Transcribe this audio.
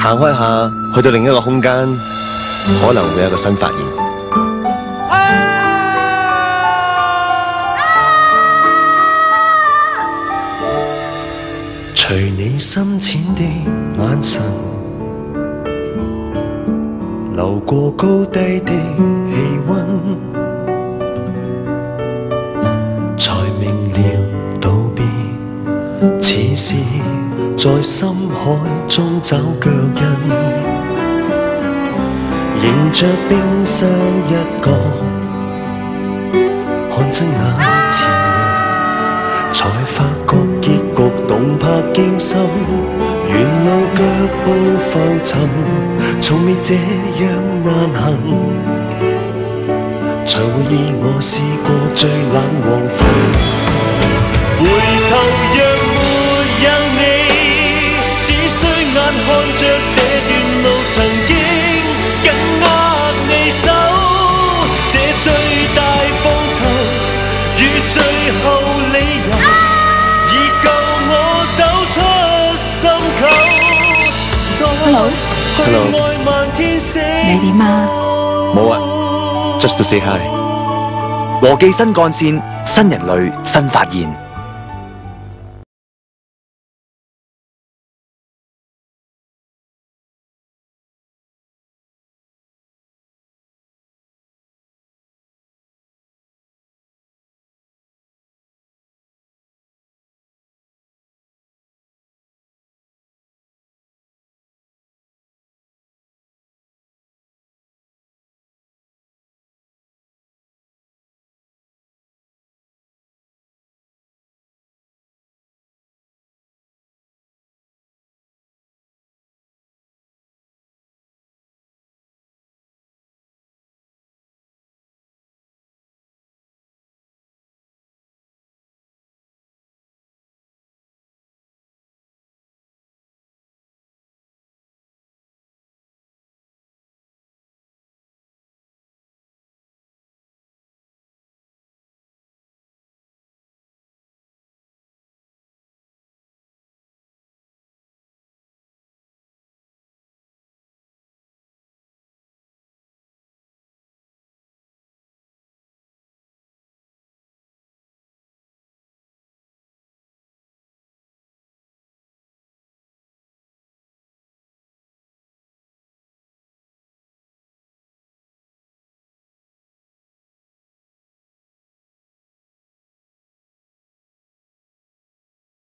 行開下，去到另一個空間，可能會有一個新發現。隨你深淺的眼神，流過高低的氣溫，才明了道別，似是在深海中找腳印，迎着冰山一角，看真眼前人，才發覺結局動魄驚心，沿路腳步浮沉，從未這樣難行，才會以我試過最冷黃昏，回頭若沒有你，只需眼看着這段路曾經緊握你手，這最大報酬與最後理由，已夠我走出心口。Hello， 你點啊？ 冇啊 ，just to say hi。 和記新幹線，新人類新發現。